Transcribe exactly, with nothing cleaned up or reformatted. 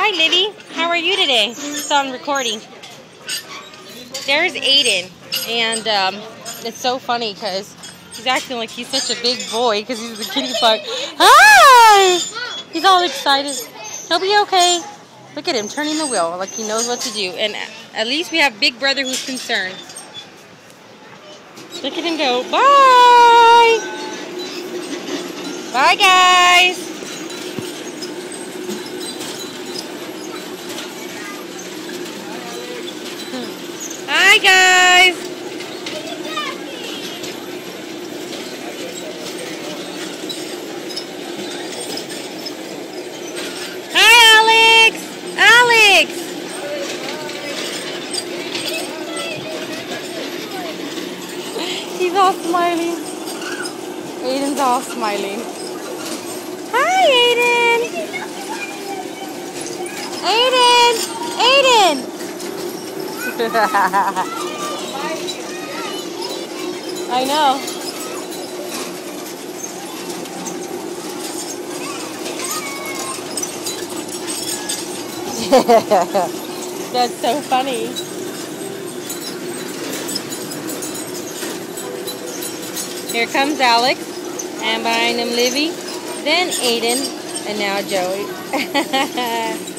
Hi, Livy. How are you today? It's on recording. There's Aiden, and um, it's so funny because he's acting like he's such a big boy because he's the kitty fuck. Hi! He's all excited. He'll be okay. Look at him turning the wheel like he knows what to do. And at least we have Big Brother who's concerned. Look at him go. Bye! Bye, guys! Hi, guys! Hi, Alex! Alex! He's all smiling. Aiden's all smiling. Hi, Aiden! Aiden! Aiden! I know. That's so funny. Here comes Alex, and behind him Livy, then Aiden, and now Joey.